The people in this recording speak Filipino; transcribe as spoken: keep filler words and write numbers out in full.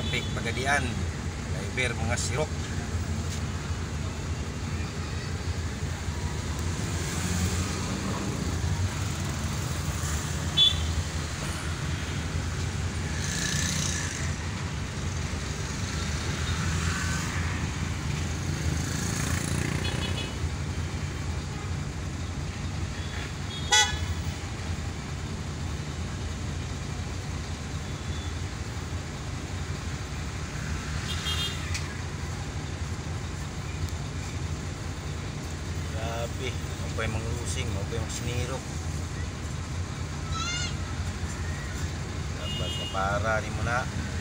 traffic pagadian driver mga sirok. Grabe, mo pa yung mga lusing, mo pa yung sinirok. Dapat mapara, di mo na.